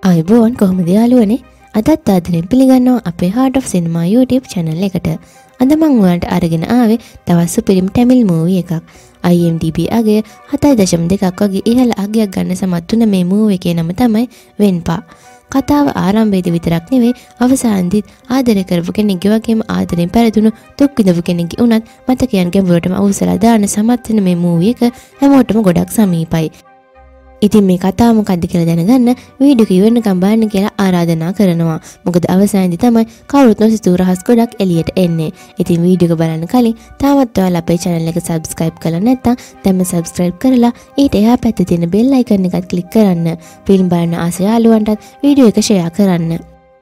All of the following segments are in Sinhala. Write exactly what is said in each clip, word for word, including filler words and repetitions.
අයිබෝන් කොහොමද යාළුවනේ අදත් ආදරෙන් පිළිගන්නවා අපේ Heart of Cinema YouTube channel එකට. අද මම ඔයාලට අරගෙන ආවේ තවත් සුපිරිම තමිල් මූවි එකක්. I M D B අගය හතයි දශම දෙකක් වගේ ඉහළ අගයක් ගන්න සමත් වුණ මේ මූවි එකේ නම තමයි වෙන්පා. කතාව ආරම්භයේදී විතරක් නෙවෙයි අවසානයේදීත් ආදරය කරපු කෙනෙක්ගේ වගේම ආදරෙන් පෙරදුණු දුක් විඳපු කෙනෙක්ගේ උනත් මතකයන් ගැඹුරටම අවසලා දාන සමත් වෙන මේ මූවි එක හැමෝටම ගොඩක් සමීපයි. ඉතින් මේ කතාව මොකක්ද කියලා දැනගන්න වීඩියෝ එක ඉවරනකම් බලන්න කියලා ආරාධනා කරනවා. මොකද අවසානයේදී තමයි කවුරුත් නොසිතූ රහස් ගොඩක් එළියට එන්නේ. ඉතින් වීඩියෝ එක බලන්න කලින් තාමත් ඔයාලා අපේ channel එක subscribe කරලා නැත්නම් දැන්ම subscribe කරලා ඊට එහා පැත්තේ තියෙන bell icon එකත් click කරන්න. ෆිල්ම් බලන ආස යාළුවන්ටත් වීඩියෝ එක share කරන්න.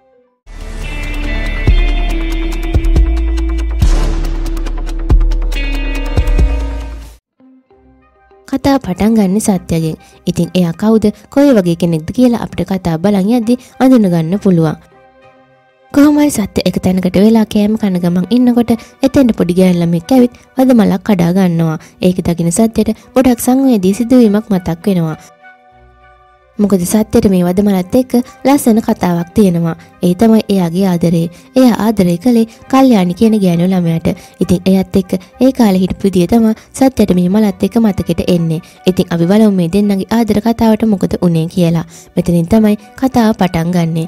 කතාව පටන් ගන්න සත්‍යයෙන්. ඉතින් එයා කවුද කොයි වගේ කෙනෙක්ද කියලා අපිට කතාව බලන් යද්දි අඳුන ගන්න පුළුවන්. කොහොමයි සත්‍ය එක තැනකට වෙලා කෑම කන ගමන් ඉන්නකොට එතෙන්ට පොඩි ගෑනු ළමෙක් ඇවිත් වදමලක් කඩා ගන්නවා. ඒක දකින සත්‍යයට ගොඩක් සංවේදී සිදුවීමක් මතක් වෙනවා. මොකද සත්‍යයට මේ වදමලත් එක්ක ලස්සන කතාවක් තියෙනවා. ඒ තමයි එයාගේ ආදරේ. එයා ආදරය කළේ කල්යාණි කියන ගෑනු ළමයාට. ඉතින් එයත් එක්ක ඒ කාලේ හිටපු විදිය තමයි සත්‍යයට මේ මලත් එක්ක මතකෙට එන්නේ. ඉතින් අපි බලමු මේ දෙන්නගේ ආදර කතාවට මොකද උනේ කියලා. මෙතනින් තමයි කතාව පටන් ගන්නෙ.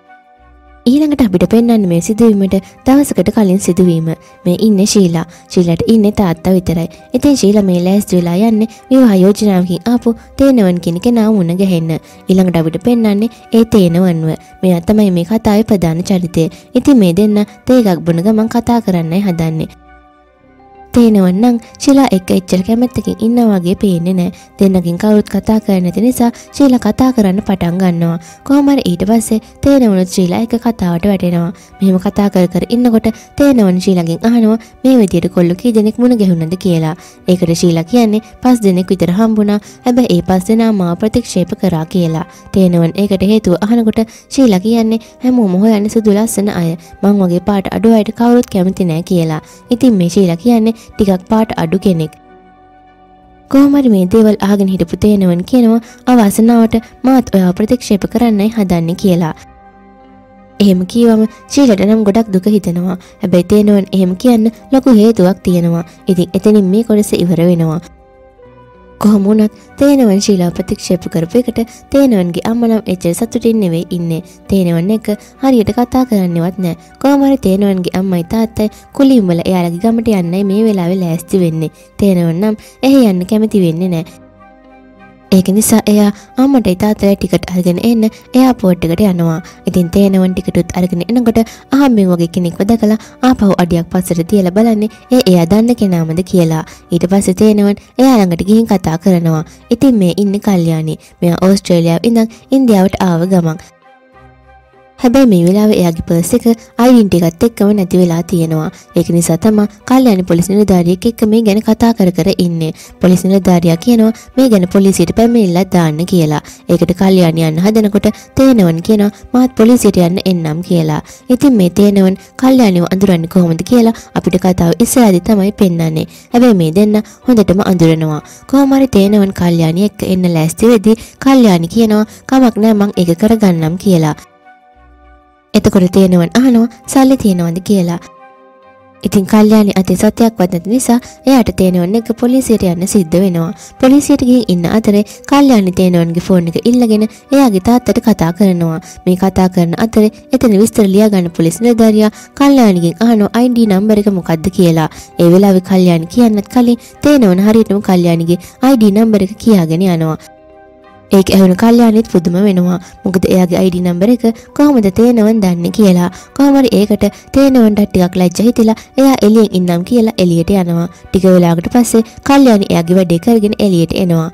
ඊළඟට අපිට පෙන්වන්නේ මේ සිදුවීමට දවසකට කලින් සිදුවීම. මේ ඉන්නේ ශීලා. ශීලාට ඉන්නේ තාත්තා විතරයි. ඉතින් ශීලා මේ ලෑස්ති වෙලා යන්නේ විවාහ යෝජනාවකින් ආපු තේනවන් කියන කෙනා මුණ ගැහෙන්න. ඊළඟට අපිට පෙන්වන්නේ ඒ තේනවන්ව. මෙයා තමයි මේ කතාවේ ප්‍රධාන චරිතය. ඉතින් මේ දෙන්න තේ එකක් බොන ගමන් කතා කරන්නයි හදන්නේ. තේනවන් නම් ශීලා එක්ක එච්චර කැමැත්තකින් ඉන්නා වගේ පේන්නේ නැහැ. දෙන්නකින් කවුරුත් කතා කරන්නේ නැති නිසා ශීලා කතා කරන්න පටන් ගන්නවා. කොහොම හරි ඊට පස්සේ තේනවනුත් ශීලා එක්ක කතාවට වැටෙනවා. මෙහෙම කතා කර කර ඉන්නකොට තේනවන් ශීලාගෙන් අහනවා මේ විදියට කොල්ල කී දෙනෙක් මුණ ගැහුණාද කියලා. ඒකට ශීලා කියන්නේ පස් දෙනෙක් විතර හම්බුණා. හැබැයි ඒ පස් දෙනා මාව ප්‍රතික්ෂේප කරා කියලා. තේනවන් ඒකට හේතුව අහනකොට ශීලා කියන්නේ හැමෝම හොයන්නේ සුදු ලස්සන අය. මං වගේ පාට අඩු අයට කවුරුත් කැමති නැහැ කියලා. ඉතින් මේ ශීලා කියන්නේ ටිකක් පාට අඩු කෙනෙක්. කොහොම හරි මේ දේවල් අහගෙන හිටපු තේනවන් කියනවා අවාසනාවට මාත් ඔයාව ප්‍රතික්ෂේප කරන්නයි හදන්නේ කියලා. එහෙම කියවම ශීලට නම් ගොඩක් දුක හිතෙනවා. හැබැයි තේනවන් එහෙම කියන්න ලොකු හේතුවක් තියෙනවා. ඉතින් එතනින් මේ කොටස ඉවර වෙනවා. කොහොම වුණත් තේනවන් ශීලාව ප්‍රතික්ෂේප කරපු එකට තේනවන්ගේ අම්මා නම් එච්චර සතුටින් නෙවෙයි ඉන්නේ. තේනවන් එක හරියට කතා කරන්නේවත් නැහැ. කොහොම හරි තේනවන්ගේ අම්මයි තාත්තයි කුලින් වල එයාලගේ ගමට යන්නයි මේ වෙලාවේ ලෑස්ති වෙන්නේ. තේනවන් නම් එහේ යන්න කැමති වෙන්නේ නැහැ. ඒක නිසා එයා අම්මටයි තාත්තටයි ටිකට් අරගෙන එන්න එයාපෝට් එකට යනවා. ඉතින් තේනවන් ටිකටුත් අරගෙන එනකොට අහම්බෙන් වගේ කෙනෙක්ව දැකලා ආපහු අඩියක් පස්සට තියලා බලන්නේ ඒ එයා දන්න කෙනාමද කියලා. ඊට පස්සේ තේනවන් එයා ළඟට ගිහින් කතා කරනවා. ඉතින් මේ ඉන්නේ කල්යාණි. මෙයා ඕස්ට්‍රේලියාවේ ඉඳන් ඉන්දියාවට ආව ගමන්. හැබැයි මේ වෙලාවේ එයාගේ පර්ස් එක ඩෙන්ටි එකත් එක්කම නැති වෙලා තියෙනවා. ඒක නිසා තමයි කල්යාණි පොලිස් නිලධාරියෙක් එක්ක මේ ගැන කතා කර කර ඉන්නේ. පොලිස් නිලධාරියා කියනවා මේ ගැන පොලිසියට පැමිණිල්ලක් දාන්න කියලා. ඒකට කල්යාණි යන්න හදනකොට තේනවන් කියනවා මාත් පොලිසියට යන්න එන්නම් කියලා. ඉතින් මේ තේනවන් කල්යාණිව අඳුරන්නේ කොහොමද කියලා අපිට කතාව ඉස්සරහදී තමයි පෙන්වන්නේ. හැබැයි මේ දෙන්න හොඳටම අඳුරනවා. කොහොම හරි තේනවන් කල්යාණි එක්ක එන්න ලෑස්ති වෙද්දී කල්යාණි කියනවා කමක් නැහැ මං ඒක කරගන්නම් කියලා. එතකොට තේනවන් අහනවා සල්ලි තියනවද කියලා. ඉතින් කල්යාණි අතේ සත්‍යයක්වත් නැති නිසා එයාට තේනවන් එක පොලිසියට යන්න සිද්ධ වෙනවා. පොලිසියට ගිහින් ඉන්න අතරේ කල්යාණි තේනවන්ගේ ෆෝන් එක ඉල්ලගෙන එයාගේ තාත්තට කතා කරනවා. මේ කතා කරන අතරේ එතන විස්තර ලියා ගන්න පොලිස් නිලධාරියා කල්යාණිගෙන් අහනවා I D නම්බර් එක මොකක්ද කියලා. ඒ වෙලාවේ කල්යාණි කියන්නත් කලින් තේනවන් හරියටම කල්යාණිගේ I D නම්බර් එක කියාගෙන යනවා. ඒක ඇහුණු කල්යාණිත් පුදුම වෙනවා. මොකද එයාගේ I D නම්බර් එක කොහොමද තේනවන් දන්නේ කියලා. කොහොම හරි ඒකට තේනවන්ට ටිකක් ලැජ්ජා හිතිලා එයා එළියෙන් ඉන්නම් කියලා එළියට යනවා. ටික වෙලාවකට පස්සේ කල්යාණි එයාගේ වැඩේ කරගෙන එළියට එනවා.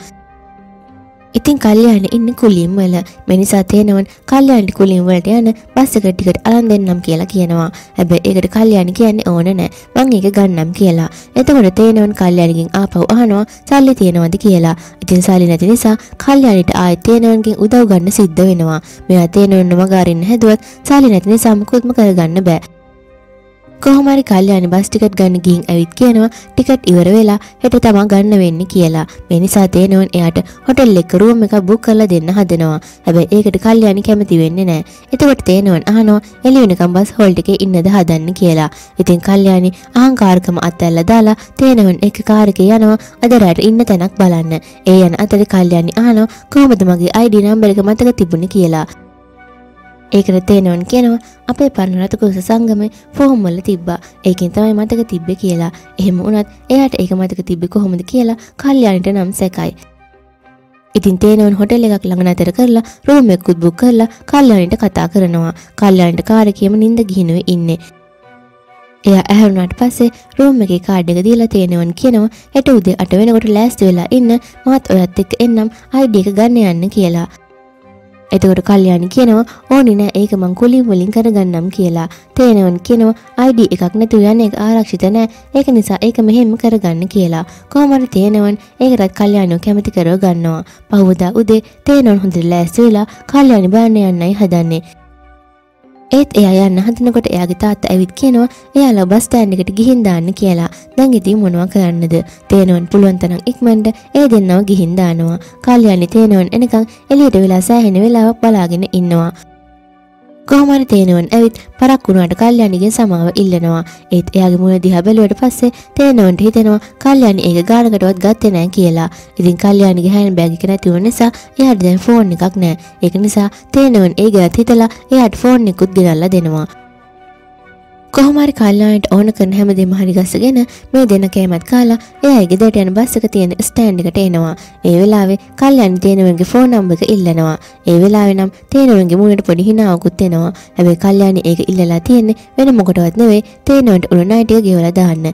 ඉතින් කල්යාණි ඉන්නේ කුලින් වල. මේ නිසා තේනවන් කල්යාණි කුලින් වලට යන බස් එක ටිකට් අරන් දෙන්නම් කියලා කියනවා. හැබැයි ඒකට කල්යාණි කියන්නේ ඕන නැහැ. මං ඒක ගන්නම් කියලා. එතකොට තේනවන් කල්යාණිගෙන් ආපහු අහනවා සල්ලි තියනවද කියලා. ඉතින් සල්ලි නැති නිසා කල්යාණිට ආයෙත් තේනවන්ගෙන් උදව් ගන්න සිද්ධ වෙනවා. මෙයා තේනවන්ව මග අරින්න හැදුවත් සල්ලි නැති නිසා මුකුත්ම කරගන්න බෑ. කොහොම හරි කල්යාණි බස් ටිකට් ගන්න ගිහින් ඇවිත් කියනවා ටිකට් ඉවර වෙලා හෙට තමයි ගන්න වෙන්නේ කියලා. මේ නිසා තේනවන් එයාට හොටෙල් එක රූම් එකක් බුක් කරලා දෙන්න හදනවා. හැබැයි ඒකට කල්යාණි කැමති වෙන්නේ නැහැ. එතකොට තේනවන් අහනවා එළි වෙනකම් බස් හෝල්ට් එකේ ඉන්නද හදන්න කියලා. ඉතින් කල්යාණි අහංකාරකම අතැල්ලා දාලා තේනවන් එක කාර් එකේ යනවා අද රැට ඉන්න තැනක් බලන්න. ඒ යන අතරේ කල්යාණි අහනවා කොහොමද මගේ ආයි ඩී නම්බර් එක මතක තිබුණේ කියලා. ඒකට තේනවන් කියනවා අපේ පරණ රතකුස සංගමේ ෆෝම් වල තිබ්බා. ඒකෙන් තමයි මතක තිබ්බේ කියලා. එහෙම වුණත් එයාට ඒක මතක තිබ්බේ කොහොමද කියලා කල්යාණිට නම් සැකයි. ඉතින් තේනවන් හොටෙල් එකක් ළඟ නතර කරලා රූම් එකකුත් බුක් කරලා කල්යාණිට කතා කරනවා. කල්යාණිට කාර් එකේම නිින්ද ගිහිනුවේ ඉන්නේ. එයා ඇහැරුණාට පස්සේ රූම් එකේ කාඩ් එක දීලා තේනවන් කියනවා හෙට උදේ අට වෙනකොට ලෑස්ති වෙලා ඉන්න මාත් ඔයත් එක්ක එන්නම් ආයි ඩී එක ගන්න යන්න කියලා. එතකොට කල්යාණි කියනවා ඕනි නෑ ඒක මං කුලින් වලින් කරගන්නම් කියලා. තේනවන් කියනවා ආයි ඩී එකක් නැතුව යන එක ආරක්ෂිත නෑ. ඒක නිසා ඒක මෙහෙම කරගන්න කියලා. කොහොම හරි තේනවන් ඒකටත් කල්යාණිව කැමති කරව ගන්නවා. පහුවදා උදේ තේනවන් හොඳට ලෑස්ති වෙලා කල්යාණි බලන්න යන්නයි හදන්නේ. ඒත් එයා යන්න හදනකොට එයාගේ තාත්තා ඇවිත් කියනවා එයාලා බස් ස්ටෑන්ඩ් එකට ගිහින් දාන්න කියලා. දැන් ඉතින් මොනවා කරන්නද? තේනවන් පුළුවන් තරම් ඉක්මනට ඒ දෙන්නව ගිහින් දානවා. කල්යාණි තේනවන් එනකන් එළියට වෙලා සෑහෙන වෙලාවක් බලාගෙන ඉන්නවා. කොහොම හරි තේනවන් ඇවිත් පරක් වුණාට කල්යාණිගෙන් සමාව ඉල්ලනවා. ඒත් එයාගේ මුණ දිහා බැලුවට පස්සේ තේනවන්ට හිතෙනවා කල්යාණි ඒක ගානකටවත් ගත්තේ නැහැ කියලා. ඉතින් කල්යාණිගේ හෑන්ඩ් බෑග් එක නැති වුන නිසා එයාට දැන් ෆෝන් එකක් නැහැ. ඒක නිසා තේනවන් ඒ ගැනත් හිතලා එයාට ෆෝන් එකකුත් ගෙනල්ලා දෙනවා. කොහොම හරි කල්යාණිට ඕන කරන හැමදේම හරි ගස්සගෙන මේ දෙන කෑමත් කාලා එයා ගෙදරට යන බස් එක තියෙන ස්ටෑන්ඩ් එකට එනවා. ඒ වෙලාවේ කල්යාණි තේනවන්ගේ ෆෝන් නම්බර් එක ඉල්ලනවා. ඒ වෙලාවේ නම් තේනවන්ගේ මුණට පොඩි හිනාවකුත් එනවා. හැබැයි කල්යාණි ඒක ඉල්ලලා තියෙන්නේ වෙන මොකටවත් නෙවෙයි තේනවන්ට උණු ණය ටික ගෙවලා දාන්න.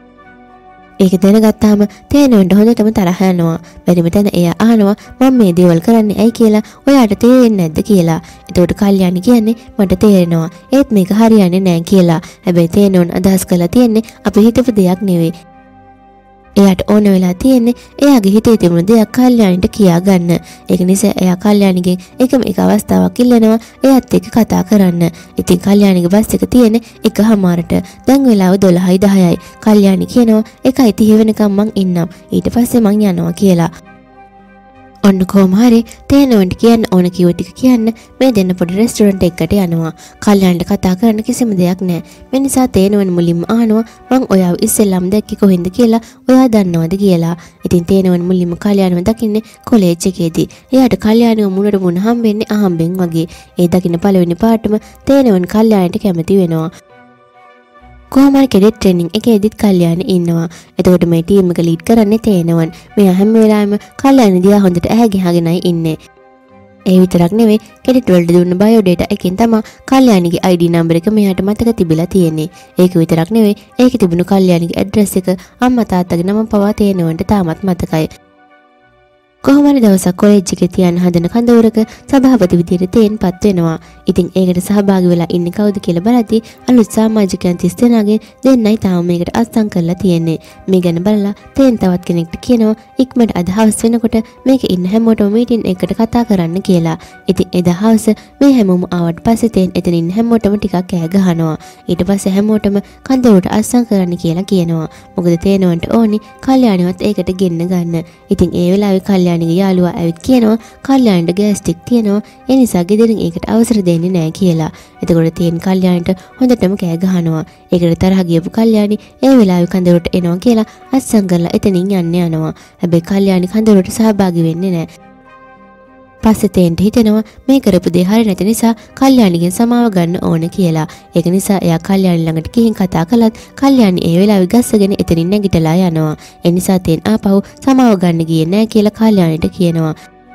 ඒක දැනගත්තාම තේනවන්ට හොඳටම තරහ යනවා. බැරිම තැන එයා අහනවා මම මේ දේවල් කරන්නේ ඇයි කියලා ඔයාට තේරෙන්නේ නැද්ද කියලා. එතකොට කල්යාණි කියන්නේ මට තේරෙනවා. ඒත් මේක හරියන්නේ නැහැ කියලා. හැබැයි තේනවන් අදහස් කරලා තියෙන්නේ අපි හිතපු දෙයක් නෙවෙයි. එයාට ඕන වෙලා තියෙන්නේ එයාගේ හිතේ තිබුණු දෙයක් කල්යාණිට කියා ගන්න. ඒක නිසා එයා කල්යාණිගෙන් එකම එක අවස්ථාවක් ඉල්ලනවා එයාත් එක්ක කතා කරන්න. ඉතින් කල්යාණිගේ බස් එක තියෙන්නේ එකමාරට. දැන් වෙලාව දොළහයි දහයයි. කල්යාණි කියනවා එකයි තිහ වෙනකම් මං ඉන්නම්. ඊට පස්සේ මං යනවා කියලා. ඔන්න කොහොම හරි තේනවන්ට කියන්න ඕන කිව්ව ටික කියන්න මේ දෙන්න පොඩි රෙස්ටුරන්ට් එකකට යනවා. කල්යාණිට කතා කරන්න කිසිම දෙයක් නැහැ. මේ නිසා තේනවන් මුලින්ම අහනවා මං ඔයාව ඉස්සෙල්ලාම දැක්කේ කොහෙන්ද කියලා ඔයා දන්නවද කියලා. ඉතින් තේනවන් මුලින්ම කල්යාණිව දකින්නේ කොලෙජ් එකේදී. එයාට කල්යාණිව මුණට මුණ හම්බෙන්නේ අහම්බෙන් වගේ. ඒ දකින්න පළවෙනි පාටම තේනවන් කල්යාණිට කැමති වෙනවා. කොහොම හරි කෙඩෙට් ට්‍රේනින් එකේදීත් කල්යාණි ඉන්නවා. එතකොට මේ ටීම් එක ලීඩ් කරන්නේ තේනවන්. මෙයා හැම වෙලාවෙම කල්යාණි දිහා හොඳට ඇහැ ගහගෙනයි ඉන්නේ. ඒ විතරක් නෙවෙයි කෙඩෙට් වලට දුන්න බයෝ ඩේටා එකෙන් තමයි කල්යාණිගේ ආයි ඩී නම්බර් එක මෙයාට මතක තිබිලා තියෙන්නේ. ඒක විතරක් නෙවෙයි ඒකේ තිබුණු කල්යාණිගේ ඇඩ්‍රස් එක අම්මා තාත්තගේ නම පවා තේනවන්ට තාමත් මතකයි. කොහොම හරි දවසක් කොලෙජ් එකේ තියන්න හදන කඳවුරක සභාපති විදියට තේන්පත් වෙනවා. ඉතින් ඒකට සහභාගී වෙලා ඉන්නේ කවුද කියලා බලද්දී අලුත් සමාජිකයන් තිස් දෙනාගෙන් දෙන්නයි තාම මේකට අත්සන් කරලා තියෙන්නේ. මේ ගැන බලලා තේන් තවත් කෙනෙක්ට කියනවා ඉක්මනට අද හවස වෙනකොට මේකේ ඉන්න හැමෝටම මීටින් එකකට කතා කරන්න කියලා. ඉතින් එදා හවස මේ හැමෝම ආවට පස්සේ තේන් එතන ඉන්න හැමෝටම ටිකක් කෑ ගහනවා. ඊට පස්සේ හැමෝටම කඳවුරට අත්සන් කරන්න කියලා කියනවා. මොකද තේනවන්ට ඕනි කල්යාණිවත් ඒකට ගෙන්න ගන්න. ඉතින් ඒ වෙලාවේ කල්යාණි කල්යාණිගේ යාළුවා ඇවිත් කියනවා කල්යාණිට ගෑස් ටික් තියෙනවා ඒ නිසා ගෙදරින් ඒකට අවසර දෙන්නේ නැහැ කියලා. එතකොට තියෙන කල්යාණිට හොඳටම කෑ ගහනවා. ඒකට තරහ ගියපු කල්යාණි ඒ වෙලාවේ කඳවුරට එනවා කියලා අත්සන් කරලා එතනින් යන්න යනවා. හැබැයි කල්යාණි කඳවුරට සහභාගී වෙන්නේ නැහැ. පස්සේ තේන්ට හිතෙනවා මේ කරපු දේ හරි නැති නිසා කල්යාණිගෙන් සමාව ගන්න ඕන කියලා. ඒක නිසා එයා කල්යාණි ළඟට ගිහින් කතා කළත් කල්යාණි ඒ වෙලාවේ ගස්සගෙන එතනින් නැගිටලා යනවා. ඒ නිසා තේන් ආපහු සමාව ගන්න ගියේ නැහැ කියලා කල්යාණිට කියනවා.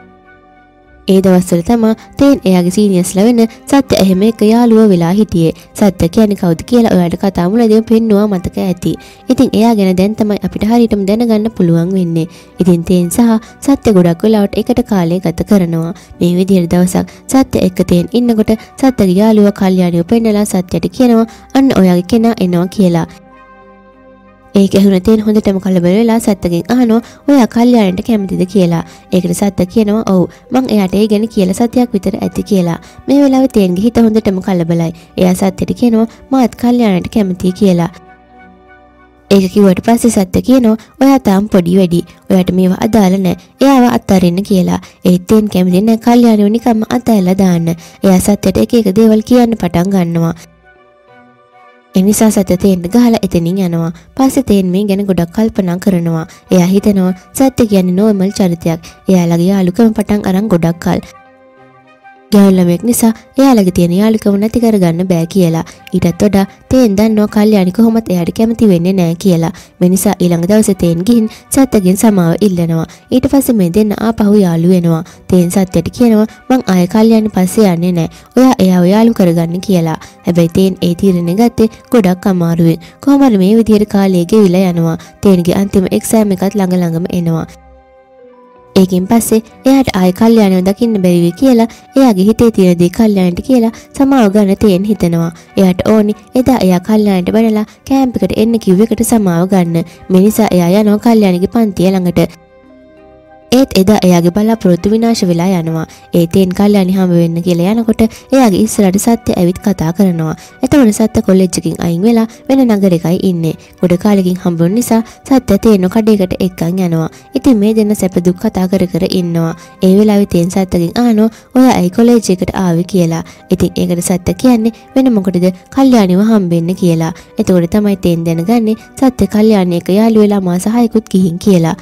ඒ දවස්වල තමයි තේන් එයාගේ සීනියර්ස්ලා වෙන සත්‍ය එහෙම එක යාළුවා වෙලා හිටියේ. සත්‍ය කියන්නේ කවුද කියලා ඔයාලට කතා මුලදීම පෙන්නවා මතක ඇති. ඉතින් එයා ගැන දැන් තමයි අපිට හරියටම දැනගන්න පුළුවන් වෙන්නේ. ඉතින් තේන් සහ සත්‍ය ගොඩක් වෙලාවට එකට කාලය ගත කරනවා. මේ විදිහට දවසක් සත්‍ය එක්ක තේන් ඉන්නකොට සත්‍යගේ යාළුවා කල්යාණිව පෙන්නලා සත්‍යට කියනවා අන්න ඔයාගේ කෙනා එනවා කියලා. ඒක ඇහුන තේන් හොඳටම කලබල වෙලා සත්තගෙන් අහනවා ඔයා කල්යාණිට කැමතිද කියලා. ඒකට සත්ත කියනවා ඔව් මං එයාට ඒ ගැන කියලා සතියක් විතර ඇති කියලා. මේ වෙලාවේ තේන්ගේ හිත හොඳටම කලබලයි. එයා සත්‍යට කියනවා මාත් කල්යාණිට කැමතියි කියලා. ඒක කිව්වට පස්සේ සත්‍ය කියනවා ඔයා තාම පොඩි වැඩි. ඔයාට මේවා අදාළ නැහැ. එයාව අත්හරින්න කියලා. ඒත් තේන් කැමති නැහැ කල්යාණිව නිකම්ම අතහැරලා දාන්න. එයා සත්‍යට එක එක දේවල් කියන්න පටන් ගන්නවා. එනිසා සත්‍ය තේන්න ගහලා එතනින් යනවා. පස්සේ තේන් මේ ගැන ගොඩක් කල්පනා කරනවා. එයා හිතනවා සත්‍ය කියන්නේ නෝමල් චරිතයක්. එයාලගේ යාළුකම පටන් අරන් ගොඩක් කල්. ගැහැණු ළමෙක් නිසා එයාලගේ තියෙන යාළුකම නැති කරගන්න බෑ කියලා. ඊටත් වඩා තේන් දන්නවා කල්යාණි කොහොමත් එයාට කැමති වෙන්නේ නැහැ කියලා. මේ නිසා ඊළඟ දවසේ තේන් ගිහින් සත්‍යගෙන් සමාව ඉල්ලනවා. ඊට පස්සේ මේ දෙන්න ආපහු යාළු වෙනවා. තේන් සත්‍යට කියනවා මං ආයෙ කල්යාණි පස්සේ යන්නේ නැහැ. ඔයා එයාව යාළු කරගන්න කියලා. හැබැයි තේන් ඒ තීරණය ගත්තේ ගොඩක් අමාරුවෙන්. කොහොම හරි මේ විදිහට කාලය ගෙවිලා යනවා. තේන්ගේ අන්තිම එක්සෑම් එකත් ළඟ ළඟම එනවා. ඒකින් පස්සේ එයාට ආයෙ කල්යාණිව දකින්න බැරි වෙයි කියලා එයාගේ හිතේ තියෙන දේ කල්යාණිට කියලා සමාව ගන්න තේන් හිතනවා. එයාට ඕනි එදා එයා කල්යාණිට බැනලා කැම්ප් එකට එන්න කිව්ව එකට සමාව ගන්න. මේ නිසා එයා යනවා කල්යාණිගේ පන්තිය ළඟට. ඒත් එදා එයාගේ බලාපොරොත්තු විනාශ වෙලා යනවා. ඒ තේන් කල්යාණි හම්බ වෙන්න කියලා යනකොට එයාගේ ඉස්සරහට සත්‍ය ඇවිත් කතා කරනවා. එතකොට සත්‍ය කොලෙජ් එකකින් අයින් වෙලා වෙන නගරයකයි ඉන්නේ. ගොඩ කාලෙකින් හම්බුන නිසා සත්‍ය තේන කඩේකට එක්කන් යනවා. ඉතින් මේ දෙන්න සැප දුක් කතා කර කර ඉන්නවා. ඒ වෙලාවේ තේන් සත්‍යගෙන් අහනවා ඔයා ඇයි කොලෙජ් එකට ආවේ කියලා. ඉතින් ඒකට සත්‍ය කියන්නේ වෙන මොකටද කල්යාණිව හම්බෙන්න කියලා. එතකොට තමයි තේන් දැනගන්නේ සත්‍ය කල්යාණි එක යාළු වෙලා මාස හයකුත් ගිහින් කියලා.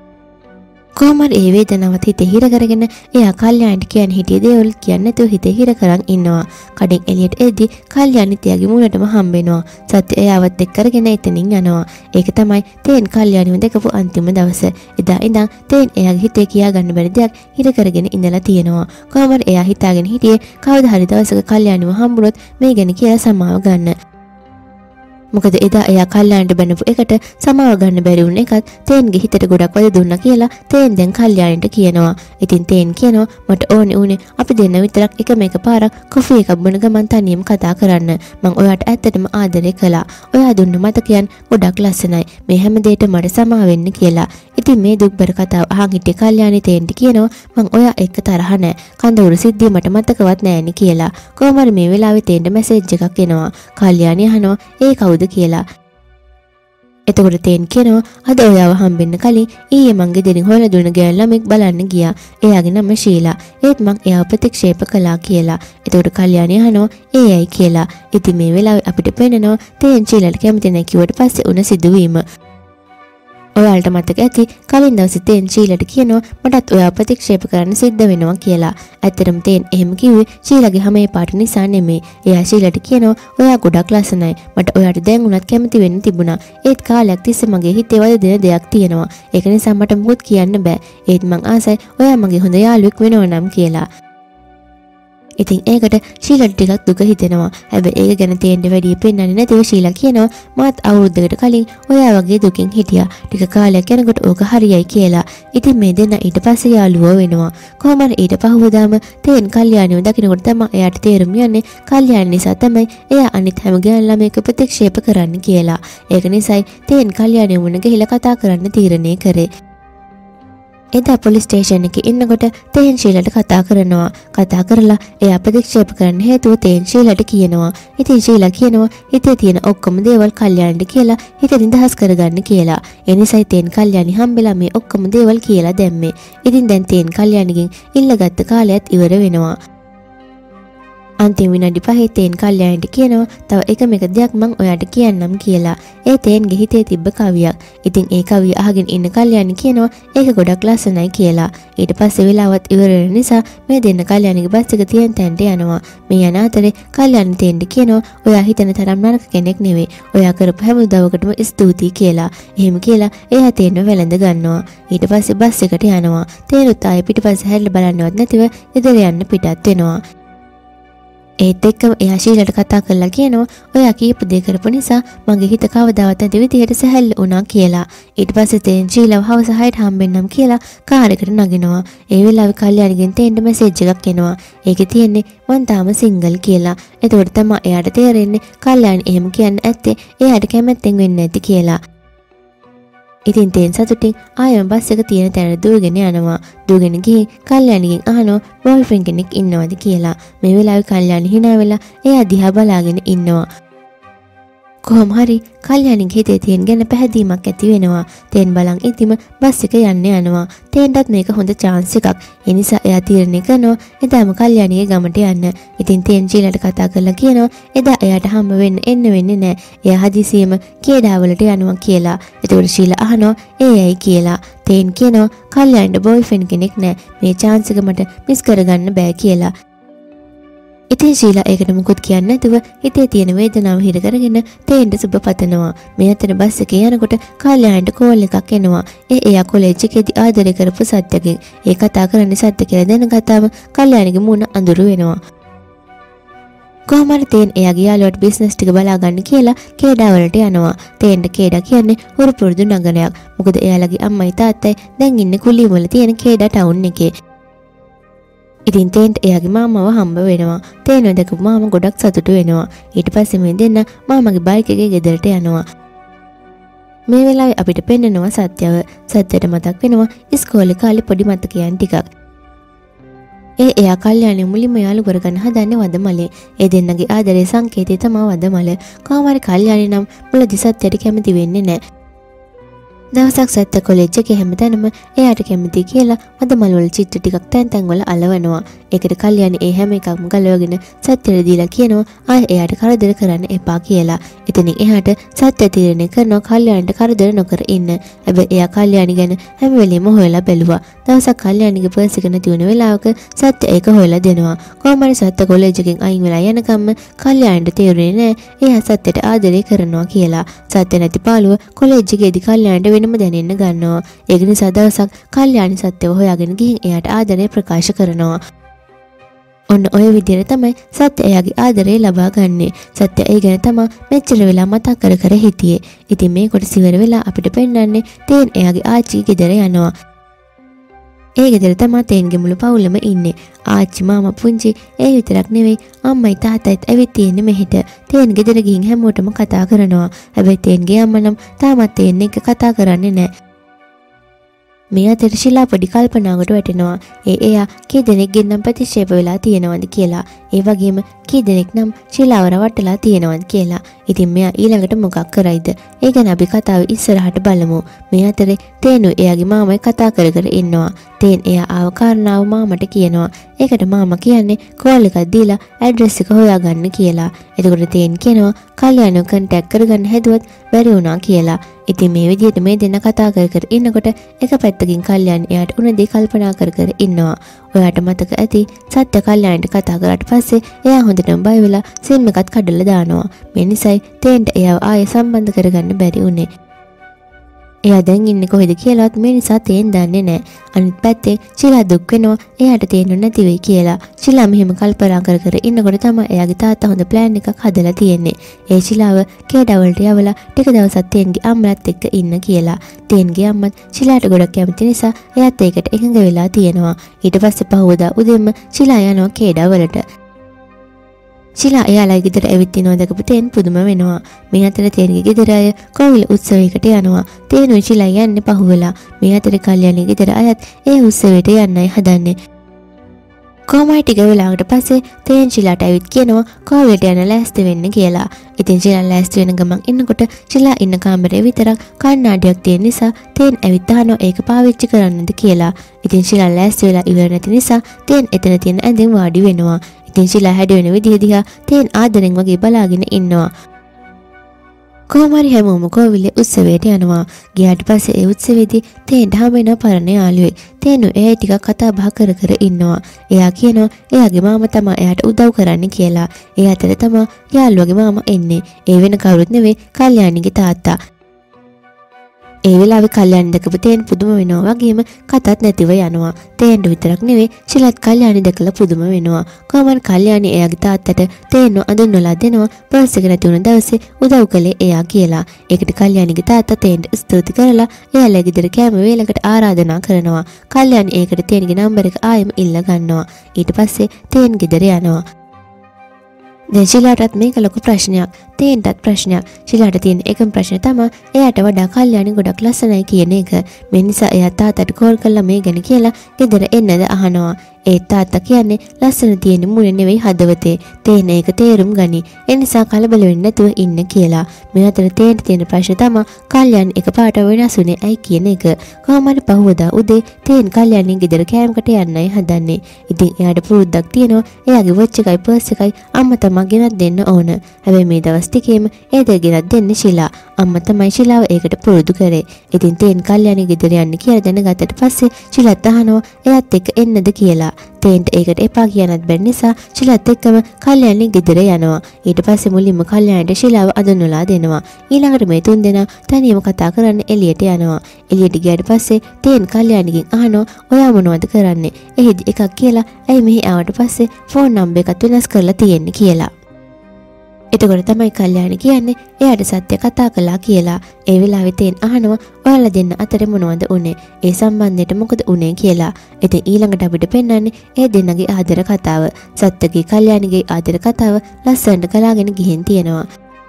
කොහොමද ඒ වේදනාවත් හිතේ හිර කරගෙන එයා කල්යාණිට කියන්නේ හිටියේ දේවල් කියන්නේ නැතුව හිතේ හිර කරන් ඉන්නවා. කඩෙන් එළියට එද්දි කල්යාණිත් එයාගේ මූණටම හම්බ වෙනවා. සත්‍ය එයාවත් එක්ක කරගෙන එතනින් යනවා. ඒක තමයි තේන් කල්යාණිව දැකපු අන්තිම දවස. එදා ඉඳන් තේන් එයාගේ හිතේ කියා ගන්න බැරි දෙයක් හිර කරගෙන ඉඳලා තියෙනවා. කොහොමද එයා හිතාගෙන හිටියේ කවදා හරි දවසක කල්යාණිව හම්බුනොත් මේ ගැන කියලා සමාව ගන්න. මොකද එදා එයා කල්යාණිට බැනපු එකට සමාව ගන්න බැරි වුණ එකත් තේන්ගේ හිතට ගොඩක් වද දුන්නා කියලා තේන් දැන් කල්යාණිට කියනවා. ඉතින් තේන් කියනවා මට ඕනේ උනේ අපි දෙන්න විතරක් එකම එක පාරක් කොෆි එකක් බොන ගමන් තනියම කතා කරන්න. මං ඔයාට ඇත්තටම ආදරය කළා. ඔයා දුන්න මතකයන් ගොඩක් ලස්සනයි. මේ හැම දෙයකටම මට සමාව වෙන්න කියලා. ඉතින් මේ දුක්බර කතාව අහන් හිටිය කල්යාණි තේන්ට කියනවා මං ඔයා එක්ක තරහ නැහැ. කඳවුරු සිද්ධිය මට මතකවත් නැහෙනි කියලා. කොහොම හරි මේ වෙලාවේ තේන්ට මැසේජ් එකක් එනවා. කල්යාණි අහනවා ඒ කවුද කියලා. එතකොට තේන් කියනවා අද ඔයාව හම්බෙන්න කලින් ඊයේ මං ගෙදරින් හොයලා දුන්න ගෑනු ළමෙක් බලන්න ගියා. එයාගේ නම ශීලා. ඒත් මං එයාව ප්‍රතික්ෂේප කළා කියලා. එතකොට කල්යාණි අහනවා ඒ ඇයි කියලා. ඉතින් මේ වෙලාවේ අපිට පේනවා තේන් ශීලාට කැමති නැහැ කිව්වට පස්සේ උන සිදුවීම. ඔයාලට මතක ඇති කලින් දවසේ තේන් ශීලාට කියනවා මටත් ඔයාව ප්‍රතික්ෂේප කරන්න සිද්ධ වෙනවා කියලා. ඇත්තටම තේන් එහෙම කිව්වේ ශීලාගේ හැමේ පාට නිසා නෙමෙයි. එයා ශීලාට කියනවා ඔයා ගොඩක් ලස්සනයි. මට ඔයාට දැන් උනත් කැමති වෙන්න තිබුණා. ඒත් කාලයක් තිස්සේ මගේ හිතේ වද දෙන දෙයක් තියෙනවා. ඒක නිසා මට මුකුත් කියන්න බෑ. ඒත් මං ආසයි ඔයා මගේ හොඳ යාළුවෙක් වෙනව නම් කියලා. ඉතින් ඒකට ශීලාට ටිකක් දුක හිතෙනවා. හැබැයි ඒක ගැන තේන්න වැඩි පෙන්නන්නේ නැතිව ශීලා කියනවා මාත් අවුරුද්දකට කලින් ඔයා වගේ දුකින් හිටියා. ටික කාලයක් යනකොට ඕක හරියයි කියලා. ඉතින් මේ දෙන්න ඊට පස්සේ යාළුවෝ වෙනවා. කොහොම හරි ඊට පහුවදාම තේන් කල්යාණිව දකින්නකොට තමයි එයාට තේරුම් යන්නේ කල්යාණි නිසා තමයි එයා අනිත් හැම ගෑනු ළමයක ප්‍රතික්ෂේප කරන්න කියලා. ඒක නිසායි තේන් කල්යාණිව මුණ ගැහිලා කතා කරන්න තීරණය කරේ. එදා පොලිස් ස්ටේෂන් එකේ ඉන්නකොට තේන් ශීලාට කතා කරනවා. කතා කරලා එයා ප්‍රතික්ෂේප කරන්න හේතුව තේන් ශීලාට කියනවා. ඉතින් ශීලා කියනවා හිතේ තියෙන ඔක්කොම දේවල් කල්යාණිට කියලා හිත නිදහස් කරගන්න කියලා. ඒ නිසායි තේන් කල්යාණි හම්බෙලා මේ ඔක්කොම දේවල් කියලා දැම්මේ. ඉතින් දැන් තේන් කල්යාණිගෙන් ඉල්ලගත්ත කාලයත් ඉවර වෙනවා. අන්තිම විනාඩි පහේ තේන් කල්යාණිට කියනවා තව එකම එක දෙයක් මං ඔයාට කියන්නම් කියලා. ඒ තේන්ගේ හිතේ තිබ්බ කවියක්. ඉතින් ඒ කවිය අහගෙන ඉන්න කල්යාණි කියනවා ඒක ගොඩක් ලස්සනයි කියලා. ඊට පස්සේ වෙලාවත් ඉවර වෙන නිසා මේ දෙන්න කල්යාණිගේ බස් එක තියෙන තැනට යනවා. මේ යන අතරේ කල්යාණි තේන්ට කියනවා ඔයා හිතන තරම් නරක කෙනෙක් නෙවෙයි. ඔයා කරපු හැම උදව්වකටම ස්තුතියි කියලා. එහෙම කියලා එයා තේන්ව වැළඳ ගන්නවා. ඊට පස්සේ බස් එකට යනවා. තේනුත් ආයේ පිටිපස්සේ හැරිලා බලන්නවත් නැතිව ගෙදර යන්න පිටත් වෙනවා. ඒත් එක්කම එයා ශීලාට කතා කරලා කියනවා ඔයා කියපු දේ කරපු නිසා මගේ හිත කවදාවත් නැති විදිහට සැහැල්ලු වුණා කියලා. ඊට පස්සේ තේන් ශීලාව හවස හයට හම්බෙන්නම් කියලා කාර් එකට නගිනවා. ඒ වෙලාවේ කල්යාණිගෙන් තේන්ට මැසේජ් එකක් එනවා. ඒකේ තියෙන්නේ මං තාම සිංගල් කියලා. එතකොට තමයි එයාට තේරෙන්නේ කල්යාණි එහෙම කියන්නේ ඇත්තේ එයාට කැමැත්තෙන් වෙන්නේ නැති කියලා. ඉතින් තේන් සතුටින් ආයෙම බස් එක තියෙන තැනට දුවගෙන යනවා. දුවගෙන ගිහින් කල්යාණිගෙන් අහනවා බෝයිෆ්‍රෙන්ඩ් කෙනෙක් ඉන්නවද කියලා. මේ වෙලාවේ කල්යාණි hina වෙලා එයා දිහා බලාගෙන ඉන්නවා. කොහොම හරි කල්යාණිගේ හිතේ තේන් ගැන පැහැදීමක් ඇති වෙනවා. තේන් බලන් ඉතිම බස් එක යන්න යනවා. තේන්ටත් මේක හොඳ chance එකක්. ඒ නිසා එයා තීරණය කරනවා එදාම කල්යාණිගේ ගමට යන්න. ඉතින් තේන් ශීලාට කතා කරලා කියනවා එදා එයාට හම්බ වෙන්න එන්න වෙන්නේ නැහැ. එයා හදිසියෙම කේඩාවලට යනවා කියලා. එතකොට ශීලා අහනවා ඒ ඇයි කියලා. තේන් කියනවා කල්යාණිට බෝයිෆ්‍රෙන්ඩ් කෙනෙක් නැහැ. මේ chance එක මට මිස් කරගන්න බෑ කියලා. ඉතින් ශීලා ඒකට මුකුත් කියන්නේ නැතුව හිතේ තියෙන වේදනාව හිර කරගෙන තේන්ට සුබ පතනවා. මේ අතර බස් එකේ යනකොට කල්යාණිට කෝල් එකක් එනවා. ඒ එයා කොලෙජ් එකේදී ආදරය කරපු සත්‍යගෙන්. ඒ කතා කරන්නේ සත්‍ය කියලා දැනගතාම කල්යාණිගේ මුණ අඳුරු වෙනවා. කොහොම හරි තේන් එයාගේ යාළුවට බිස්නස් ටික බලා ගන්න කියලා කේඩා වලට යනවා. තේන්ට කේඩා කියන්නේ හොරු පුරුදු නගරයක්. මොකද එයාලගේ අම්මයි තාත්තයි දැන් ඉන්නේ කුලිය වල තියෙන කේඩා ටවුන් එකේ. ඉතින් තේන්ට එයාගේ මාමව හම්බ වෙනවා. තේන්ව දැකපු මාම ගොඩක් සතුටු වෙනවා. ඊට පස්සේ මේ දෙන්න මාමගේ බයික් එකේ ගෙදරට යනවා. මේ වෙලාවේ අපිට පෙන්නනවා සත්‍යව. සත්‍යයට මතක් වෙනවා ඉස්කෝලේ කාලේ පොඩි මතකයන් ටිකක්. ඒ එයා කල්යාණි මුලින්ම යාළු කරගන්න හදන්නේ වදමලේ. ඒ දෙන්නගේ ආදරේ සංකේතය තමයි වදමල. කොහොම හරි කල්යාණි නම් මුලදී සත්‍යයට කැමති වෙන්නේ නැහැ. දවසක් සත්‍ය කොලෙජ් එකේ හැමතැනම එයාට කැමති කියලා වදමල් වල චිත්‍ර ටිකක් තැන් තැන් වල අලවනවා. ඒකට කල්යාණි ඒ හැම එකක්ම ගලවගෙන සත්‍යට දීලා කියනවා ආයෙ එයාට කරදර කරන්න එපා කියලා. එතනින් එහාට සත්‍ය තීරණය කරනවා කල්යාණිට කරදර නොකර ඉන්න. හැබැයි එයා කල්යාණි ගැන හැම වෙලෙම හොයලා බැලුවා. දවසක් කල්යාණිගේ පර්ස් එක නැති වුණ වෙලාවක සත්‍ය ඒක හොයලා දෙනවා. කොහොම හරි සත්‍ය කොලෙජ් එකෙන් අයින් වෙලා යනකම්ම කල්යාණිට තේරුනේ නෑ එයා සත්‍යට ආදරය කරනවා කියලා. සත්‍ය නැති පාළුව කොලෙජ් එකේදී කල්යාණිට වෙනම දැනෙන්න ගන්නවා. ඒක නිසා දවසක් කල්යාණි සත්‍යව හොයාගෙන ගිහින් එයාට ආදරය ප්‍රකාශ කරනවා. ඔන්න ඔය විදිහට තමයි සත්‍ය එයාගේ ආදරය ලබා ගන්නේ. සත්‍ය ඒ ගැන තමයි මෙච්චර වෙලා මතක් කර කර හිටියේ. ඉතින් මේ කොටස ඉවර වෙලා අපිට පෙන්වන්නේ තේන් එයාගේ ආච්චි ගෙදර යනවා. ඒ ගෙදර තමයි තේන්ගේ මුළු පවුලම ඉන්නේ. ආච්චි මාමා පුංචි ඒ විතරක් නෙවෙයි අම්මයි තාත්තයිත් ඇවිත් තියෙන්නේ මෙහෙට. තේන් ගෙදර ගිහින් හැමෝටම කතා කරනවා. හැබැයි තේන්ගේ අම්මා නම් තාමත් තේන් එක්ක කතා කරන්නේ නැහැ. මේ අතර ශිලා පොඩි කල්පනාවකට වැටෙනවා. ඒ එයා කී දෙනෙක්ගෙන් නම් ප්‍රතික්ෂේප වෙලා තියෙනවද කියලා. ඒ වගේම කී දෙනෙක් නම් ශිලාව රවට්ටලා තියෙනවද කියලා. ඉතින් මෙයා ඊළඟට මොකක් කරයිද? ඒ ගැන අපි කතාව ඉස්සරහට බලමු. මේ අතරේ තේනු එයාගේ මාමයි කතා කර කර ඉන්නවා. තේන් එයා ආව කාරණාව මාමට කියනවා. ඒකට මාමා කියන්නේ කෝල් එකක් දීලා ඇඩ්‍රස් එක හොයාගන්න කියලා. එතකොට තේන් කියනවා කල්යාණිව කන්ටැක්ට් කරගන්න හැදුවත් බැරි වුණා කියලා. ඉතින් මේ විදිහට මේ දෙන්න කතා කර කර ඉන්නකොට එක පැත්තකින් කල්යාණි එයාට උන දේ කල්පනා කර කර ඉන්නවා. ඔයාට මතක ඇති සත්‍ය කල්යාණිට කතා කරාට පස්සේ එයා හොඳටම බය වෙලා සිම් එකත් කඩලා දානවා. මේ නිසායි තේන්ට එයාව ආයෙ සම්බන්ධ කරගන්න බැරි උනේ. එයා දැන් ඉන්නේ කොහෙද කියලාත් මේ නිසා තේන් දන්නේ නැහැ. අනිත් පැත්තේ ශිලා දුක් වෙනවා එයාට තේරෙන්නේ නැති වෙයි කියලා. ශිලා මෙහෙම කල්පනා කර කර ඉන්නකොට තමයි එයාගේ තාත්තා හොඳ ප්ලෑන් එකක් හදලා තියෙන්නේ. ඒ ශිලාව කේඩවලට යවලා ටික දවසක් තේන්ගේ අම්මලත් එක්ක ඉන්න කියලා. තේන්ගේ අම්මත් ශිලාට ගොඩක් කැමති නිසා එයාත් ඒකට එකඟ වෙලා තියෙනවා. ඊට පස්සේ පහවදා උදේම ශිලා යනවා කේඩවලට. ශිලා එයාලා ගෙදර ඇවිත් ඉනව දැකපු තේන් පුදුම වෙනවා. මේ අතර තේන්ගේ ගෙදර අය කෝවිල උත්සවයකට යනවා. තේනුයි ශිලා යන්නේ පහුවෙලා. මේ අතර කල්යාණි ගෙදර අයත් ඒ උත්සවයට යන්නයි හදන්නේ. කොහොමයි ටික වෙලාවකට පස්සේ තේන් ශිලාට ඇවිත් කියනවා කෝවිලට යන ලෑස්ති වෙන්න කියලා. ඉතින් ශිලා ලෑස්ති වෙන ගමන් ඉන්නකොට ශිලා ඉන්න කාමරේ විතරක් කණ්ණාඩියක් තියෙන නිසා තේන් ඇවිත් අහනවා ඒක පාවිච්චි කරන්නද කියලා. ඉතින් ශිලා ලෑස්ති වෙලා ඉවර නැති නිසා තේන් එතන තියෙන ඇඳෙන් වාඩි වෙනවා. ඉතින් ශිලා හැඩ වෙන විදිහ දිහා තේන් ආදරෙන් වගේ බලාගෙන ඉන්නවා. කොහොම හරි හැමෝම කෝවිලේ උත්සවයට යනවා. ගියාට පස්සේ ඒ උත්සවයේදී තේන්ට හම් වෙන පරණ යාළුවෙක්. තේනු එයා ටිකක් කතා බහ කර කර ඉන්නවා. එයා කියනවා එයාගේ මාමා තමයි එයාට උදව් කරන්න කියලා. ඒ අතර තමයි යාළුවගේ මාමා එන්නේ. ඒ වෙන කවුරුත් නෙවෙයි කල්යාණිගේ තාත්තා. ඒ වෙලාවේ කල්යාණි දැකපු තේන් පුදුම වෙනවා වගේම කතාත් නැතිව යනවා. තේන්ට විතරක් නෙවෙයි ශිලත් කල්යාණි දැකලා පුදුම වෙනවා. කොහොමද කල්යාණි එයාගේ තාත්තට තේන්ව අඳුන්වලා දෙනවා පර්ස් එක නැති වුණ දවසේ උදව් කළේ එයා කියලා. ඒකට කල්යාණිගේ තාත්තා තේන්ට ස්තුති කරලා එයාලා ගෙදර කෑම වේලකට ආරාධනා කරනවා. කල්යාණි ඒකට තේන්ගේ නම්බර එක ආයෙම ඉල්ල ගන්නවා. ඊට පස්සේ තේන් ගෙදර යනවා. දැන් ශිලාටත් මේක ලොකු ප්‍රශ්නයක්. තේන්ටත් ප්‍රශ්නයක්. ශිලාට තියෙන එකම ප්‍රශ්නේ තමයි එයාට වඩා කල්යාණි ගොඩක් ලස්සනයි කියන එක. මේ නිසා එයා තාත්තට කෝල් කරලා මේ ගැන කියලා ගෙදර එන්නද අහනවා. ඒ තාත්තා කියන්නේ ලස්සන තියෙන මුනේ නෙවෙයි හදවතේ. තේන ඒක තේරුම් ගනි. ඒ නිසා කලබල වෙන්නේ නැතුව ඉන්න කියලා. මේ අතර තේන්ට තියෙන ප්‍රශ්නේ තමයි කල්යාණි එකපාරට වෙනස් වුනේ ඇයි කියන එක. කොහොම හරි පහුවදා උදේ තේන් කල්යාණි ගෙදර කෑමකට යන්නයි හදන්නේ. ඉතින් එයාට පුරුද්දක් තියෙනවා. එයාගේ වොච් එකයි පර්ස් එකයි අම්මා තමයි ගෙනත් දෙන්න ඕන. හැබැයි මේ දවස් ටිකේම ඒ දෙක ගෙනත් දෙන්නේ ශිලා. අම්මා තමයි ශිලාව ඒකට පුරුදු කරේ. ඉතින් තේන් කල්යාණි ගෙදර යන්න කියලා දැනගත්තට පස්සේ ශිලාත් අහනවා එයාත් එක්ක එන්නද කියලා. තේන්ට ඒකට එපා කියනත් බැරි නිසා ශිලාත් එක්කම කල්යාණි ගෙදර යනවා. ඊට පස්සේ මුලින්ම කල්යාණිට ශිලාව අඳුන්වලා දෙනවා. ඊළඟට මේ තුන් දෙනා තනියම කතා කරන්න එළියට යනවා. එළියට ගියාට පස්සේ තේන් කල්යාණිගෙන් අහනවා ඔයා මොනවද කරන්නේ? එහෙදි එකක් කියලා ඇයි මෙහි ආවට පස්සේ ෆෝන් නම්බර් එකත් වෙනස් කරලා තියෙන්නේ කියලා. එතකොට තමයි කල්යාණි කියන්නේ එයාට සත්‍ය කතා කළා කියලා. ඒ වෙලාවේ තේන් අහනවා ඔයාලා දෙන්න අතරේ මොනවද උනේ? ඒ සම්බන්ධයට මොකද උනේ කියලා. ඉතින් ඊළඟට අපිට පෙන්වන්නේ ඒ දෙන්නගේ ආදර කතාව. සත්‍යගේ කල්යාණිගේ ආදර කතාව ලස්සනට ගලාගෙන ගිහින් තියෙනවා.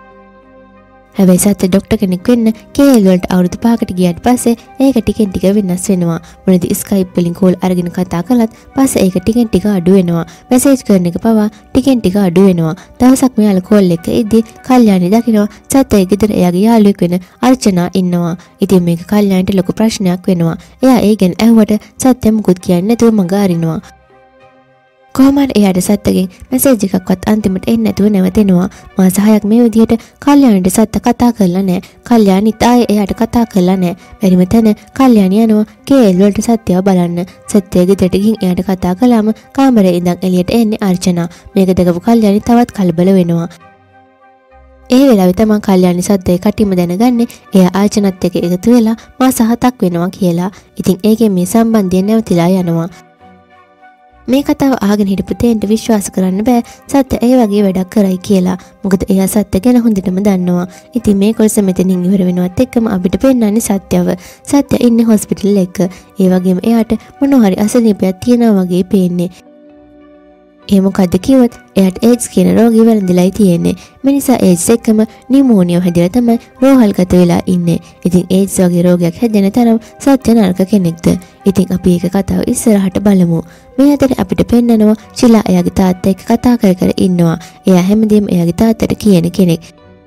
හැබැයි සත්‍ය ડોක්ටර් කෙනෙක් වෙන්න කේඑල් වලට අවුරුදු පහකට ගියාට පස්සේ ඒක ටිකෙන් ටික වෙනස් වෙනවා. මොනද ස්කයිප් වලින් කෝල් අරගෙන කතා කළත් පස්සේ ඒක ටිකෙන් ටික අඩු වෙනවා. මෙසේජ් කරන එක පවා ටිකෙන් ටික අඩු වෙනවා. දවසක් මෙයාලා කෝල් එක ඉද්දි කල්යාණි දකිනවා සත්‍යයේ ගෙදර එයාගේ යාළුවෙක් වෙන අර්චනා ඉන්නවා. ඉතින් මේක කල්යාණිට ලොකු ප්‍රශ්නයක් වෙනවා. එයා ඒ ගැන ඇහුවට සත්‍ය මුකුත් කියන්නේ නැතුව මඟ අරිනවා. කොහොමද එයාට සත්‍යගෙන් මෙසේජ් එකක්වත් අන්තිමට එන්නේ නැතුව නැවතෙනවා. මාස හයක් මේ විදිහට කල්යාණිට සත්‍ය කතා කරලා නැහැ. කල්යාණිත් ආයේ එයාට කතා කරලා නැහැ. බැරිම තැන කල්යාණි යනවා කේඑල් වලට සත්‍යව බලන්න. සත්‍යයේ ගෙදරට ගිහින් එයාට කතා කළාම කාමරේ ඉඳන් එළියට එන්නේ අර්චනා. මේක දැකපු කල්යාණි තවත් කලබල වෙනවා. ඒ වෙලාවේ තමයි කල්යාණි සත්‍යයේ කටිම දැනගන්නේ එයා ආර්චනත් එක්ක එකතු වෙලා මාස හතක් වෙනවා කියලා. ඉතින් ඒකෙන් මේ සම්බන්ධය නැවතිලා යනවා. මේ කතාව අහගෙන හිටපු තේන්ට විශ්වාස කරන්න බෑ සත්‍ය ඒ වගේ වැඩක් කරයි කියලා. මොකද එයා සත්‍ය ගැන හොඳටම දන්නවා. ඉතින් මේ කොටස මෙතනින් ඉවර වෙනවත් එක්කම අපිට පෙන්වන්නේ සත්‍යව. සත්‍ය ඉන්නේ හොස්පිටල් එක. ඒ වගේම එයාට මොනවා හරි අසනීපයක් තියෙනවා වගේ පේන්නේ. ඒ මොකද්ද කිව්වොත් එයාට ඒඩ්ස් කියන රෝගය වැළඳිලායි තියෙන්නේ. මේ නිසා ඒඩ්ස් එක්කම නිමෝනියා හැදිලා තමයි රෝහල් ගත වෙලා ඉන්නේ. ඉතින් ඒඩ්ස් වගේ රෝගයක් හැදෙන තරම් සත්‍ය නරක කෙනෙක්ද? ඉතින් අපි ඒක කතාව ඉස්සරහට බලමු. මේ අතරේ අපිට පෙන්නනවා ශිලා එයාගේ තාත්තා එක්ක කතා කර කර ඉන්නවා. එයා හැමදේම එයාගේ තාත්තට කියන කෙනෙක්.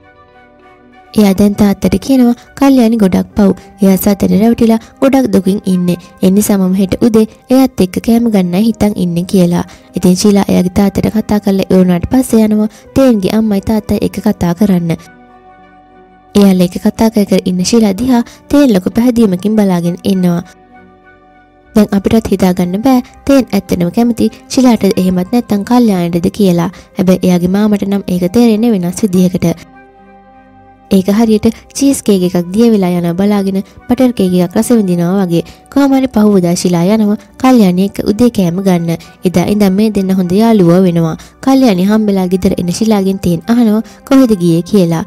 එයා දැන් තාත්තට කියනවා කල්යාණි ගොඩක් පව්. එයා සතර රැවටිලා ගොඩක් දුකින් ඉන්නේ. ඒ නිසා මම හෙට උදේ එයාත් එක්ක කෑම ගන්නයි හිතන් ඉන්නේ කියලා. ඉතින් ශීලා එයාගේ තාත්තට කතා කරලා ඉවරනාට පස්සේ යනවා තේන්ගේ අම්මයි තාත්තයි එක්ක කතා කරන්න. එයාලා එක්ක කතා කර කර ඉන්න ශීලා දිහා තේන් ලොකු පැහැදීමකින් බලාගෙන ඉන්නවා. දැන් අපිටත් හිතා ගන්න බෑ තේන් ඇත්තටම කැමති ශීලාට එහෙමත් නැත්නම් කල්යාණිටද කියලා. හැබැයි එයාගේ මාමට නම් ඒක තේරෙන්නේ වෙනස් විදිහකට. ඒක හරියට චීස් කේක් එකක් දිය වෙලා යන බලාගෙන බටර් කේක් එකක් රස විඳිනවා වගේ. කොහොම හරි පහුවදා ශිලා යනවා කල්යාණි එක්ක උදේ කෑම ගන්න. එදා ඉඳන් මේ දෙන්න හොඳ යාළුවෝ වෙනවා. කල්යාණි හම්බෙලා ගෙදර එන ශිලාගෙන් තේන් අහනවා කොහෙද ගියේ කියලා.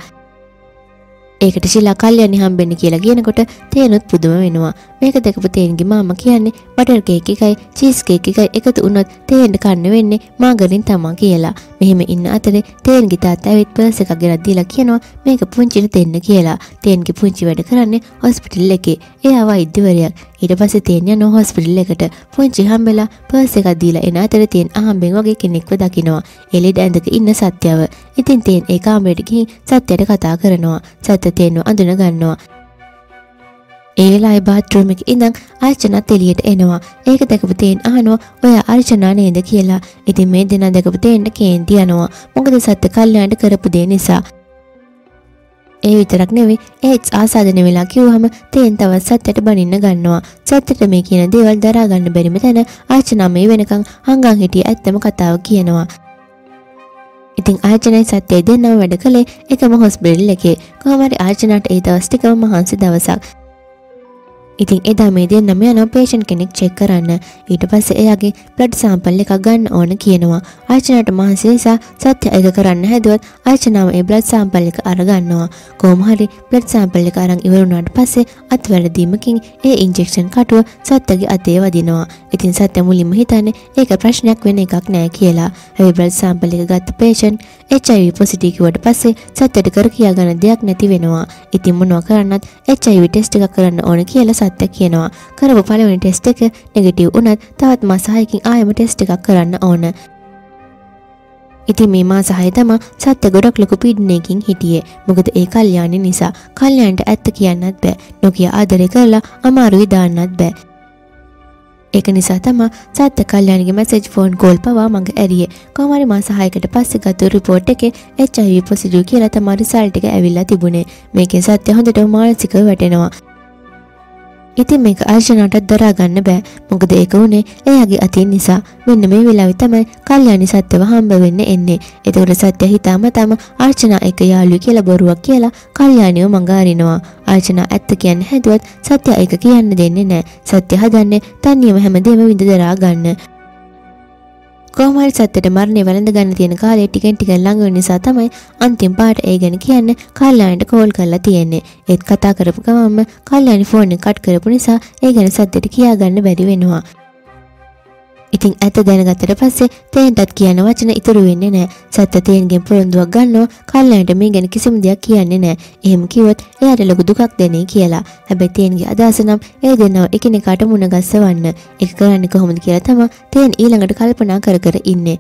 ඒකට ශිලා කල්යාණි හම්බෙන්න කියලා කියනකොට තේනුත් පුදුම වෙනවා. මේක දැකපු තේන්ගේ මාමා කියන්නේ බටර් කේක් එකයි චීස් කේක් එකයි එකතු වුණොත් තේන්ට කන්න වෙන්නේ මාගරින් තමයි කියලා. මෙහෙම ඉන්න අතරේ තේන්ගේ තාත්තා ඇවිත් පර්ස් එකක් ගෙනත් දීලා කියනවා මේක පුංචිට දෙන්න කියලා. තේන්ගේ පුංචි වැඩ කරන්නේ හොස්පිටල් එකේ. එයා වෛද්‍යවරයෙක්. ඊට පස්සේ තේන් යනවා හොස්පිටල් එකට. පුංචි හම්බෙලා පර්ස් එකක් දීලා එන අතරේ තේන් අහම්බෙන් වගේ කෙනෙක්ව දකිනවා. එළියට ඇඳක ඉන්න සත්‍යව. ඉතින් තේන් ඒ කාමරේට ගිහින් සත්‍යයට කතා කරනවා. සත්‍ය තේන්ව අඳුන ගන්නවා. ඒ වෙලාවේ බාත්රූම් එකේ ඉඳන් අර්චනාත් එළියට එනවා. ඒක දැකපු තේන් අහනවා ඔයා අර්චනා නේද කියලා. ඉතින් මේ දෙනා දැකපු තේන්ට කේන්ති යනවා. මොකද සත්‍ය කල්යාණිට කරපු දේ නිසා. ඒ විතරක් නෙවෙයි ඒත් ආසාදනය වෙලා කිව්වහම තේන් තවත් සත්‍යයට බනින්න ගන්නවා. සත්‍යයට මේ කියන දේවල් දරා ගන්න බැරිම තැන අර්චනා මේ වෙනකන් හංගන් හිටිය ඇත්තම කතාව කියනවා. ඉතින් ආර්චනයි සත්‍යයි දෙන්නම වැඩ කළේ එකම හොස්පිටල් එකේ. කොහොම හරි ආර්චනාට ඒ දවස් ටිකම මහන්සි දවසක්. ඉතින් එදා මේ දෙන්නම යනවා පේෂන්ට් කෙනෙක් චෙක් කරන්න. ඊට පස්සේ එයාගේ බ්ලඩ් සැම්පල් එකක් ගන්න ඕන කියනවා. අර්චනාට මහන්සි නිසා සත්‍ය ඒක කරන්න හැදුවත් අර්චනාව ඒ බ්ලඩ් සැම්පල් එක අරගන්නවා. කොහොම හරි බ්ලඩ් සැම්පල් එක අරන් ඉවර වුණාට පස්සේ අත්වැරදීමකින් ඒ ඉන්ජෙක්ෂන් කටුව සත්‍යගේ අතේ වදිනවා. ඉතින් සත්‍ය මුලින්ම හිතන්නේ ඒක ප්‍රශ්නයක් වෙන එකක් නෑ කියලා. හැබැයි බ්ලඩ් සැම්පල් එක ගත්ත patient H I V positive කිව්වට පස්සේ සත්‍යට කර කියා ගන්න දෙයක් නැති වෙනවා. ඉතින් මොනවා කරන්නත් එච් අයි වී ටෙස්ට් එකක් කරන්න ඕන කියලා සත්‍ය කියනවා. කරපු පළවෙනි ටෙස්ට් එක නෙගටිව් වුණත් තවත් මාස හයකින් ආයෙම ටෙස්ට් එකක් කරන්න ඕන. ඉතින් මේ මාස හය තමයි සත්‍ය ගොඩක් ලොකු පීඩනයකින් හිටියේ. මොකද ඒ කල්යාණි නිසා. කල්යාණිට ඇත්ත කියන්නත් බෑ. නොකිය ආදරේ කරලා අමාරුයි දාන්නත් බෑ. ඒක නිසා තමයි සත්‍ය කල්යාණිගේ මැසේජ් ෆෝන් කෝල් පවා මඟ ඇරියේ. කොහොම හරි මාස හයකට පස්සේ ගත්ත රිපෝට් එකේ එච් අයි වී පොසිටිව් කියලා තමයි රිසල්ට් එක ඇවිල්ලා තිබුණේ. මේකෙන් සත්‍ය හොඳටම මානසිකව වැටෙනවා. ඉතින් මේක අර්චනාටත් දරා ගන්න බෑ. මොකද ඒක උනේ එයාගේ අතින් නිසා. මෙන්න මේ වෙලාවේ තමයි කල්යාණි සත්‍යව හම්බ වෙන්න එන්නේ. එතකොට සත්‍ය හිතාමතාම අර්චනා එක යාළුවෙක් කියලා බොරුවක් කියලා කල්යාණිව මඟ අරිනවා. අර්චනා ඇත්ත කියන්න හැදුවත් සත්‍ය ඒක කියන්න දෙන්නේ නැහැ. සත්‍ය හදන්නේ තනියම හැමදේම විඳ දරා ගන්න. කොහොම හරි සත්‍යට මරණය වැළඳ ගන්න තියෙන කාලේ ටිකෙන් ටික ළඟ වෙන නිසා තමයි අන්තිම පාට ඒ ගැන කියන්න කල්යාණිට කෝල් කරලා තියෙන්නේ. ඒත් කතා කරපු ගමන්ම කල්යාණි ෆෝන් එක කට් කරපු නිසා ඒ ගැන සත්‍යට කියා ගන්න බැරි වෙනවා. ඉතින් ඇත්ත දැනගත්තට පස්සේ තේන්ටත් කියන වචන ඉතුරු වෙන්නේ නැහැ. සත්‍ය තේන්ගෙන් පොරොන්දුවක් ගන්නවා කල්යාණිට මේ ගැන කිසිම දෙයක් කියන්නේ නැහැ. එහෙම කිව්වොත් එයාට ලොකු දුකක් දෙන්නේ කියලා. හැබැයි තේන්ගේ අදහස නම් ඒ දෙන්නව එකිනෙකාට මුණ ගැස්සවන්න. ඒක කරන්නේ කොහොමද කියලා තමයි තේන් ඊළඟට කල්පනා කර කර ඉන්නේ.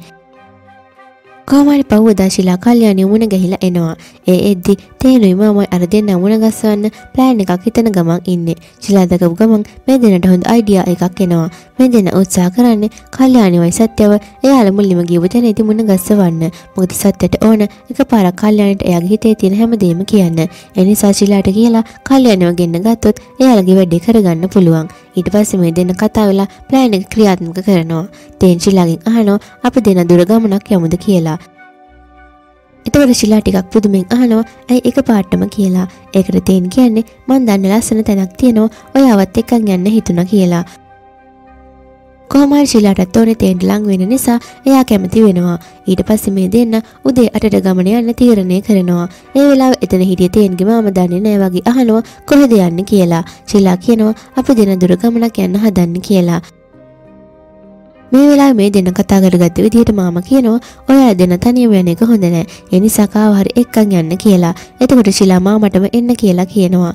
කොහොම හරි පහුවදා ශිලා කල්යාණි මුණ ගැහිලා එනවා. ඒ එද්දි තේනුයි මාමයි අර දෙන්න මුණ ගැස්සවන්න ප්ලෑන් එකක් හිතන ගමන් ඉන්නේ. ශිලා දකපු ගමන් මේ දෙන්නට හොඳ අයිඩියා එකක් එනවා. මේ දෙන්න උත්සාහ කරන්නේ කල්යාණිවයි සත්‍යව එයාලා මුලින්ම ගියපු තැනදී මුණ ගැස්සවන්න. මොකද සත්‍යට ඕන එකපාරක් කල්යාණිට එයාගේ හිතේ තියෙන හැමදේම කියන්න. ඒ නිසා ශිලාට කියලා කල්යාණිව ගෙන්න ගත්තොත් එයාලගේ වැඩේ කරගන්න පුළුවන්. ඊට පස්සේ මේ දෙන්න කතා වෙලා ප්ලෑන් එක ක්‍රියාත්මක කරනවා. තේන් ශිලාගෙන් අහනවා අපි දෙන්න දුර ගමනක් යමුද කියලා. එතකොට ශිලා ටිකක් පුදුමෙන් අහනවා ඇයි එක පාටම කියලා. ඒකට තේන් කියන්නේ මං දන්න ලස්සන තැනක් තියෙනවා ඔයාවත් එක්කන් යන්න හිතුණා කියලා. කොහොම හරි ශිලාටත් ඕනේ තේන්ට ලඟ වෙන නිසා එයා කැමති වෙනවා. ඊට පස්සේ මේ දෙන්න උදේ අටට ගමන යන්න තීරණය කරනවා. ඒ වෙලාවේ එතන හිටිය තේන්ගේ මාම දන්නේ නැහැ වගේ අහනවා කොහෙද යන්නේ කියලා. ශිලා කියනවා අපි දෙන දුර ගමනක් යන්න හදන්නේ කියලා. මේ වෙලාවේ මේ දෙන්න කතා කරගත්ත විදිහට මාමා කියනවා ඔයාලා දෙන්න තනියම යන එක හොඳ නෑ. ඒ නිසා කාව හරි එක්කන් යන්න කියලා. එතකොට ශිලා මාමටම එන්න කියලා කියනවා.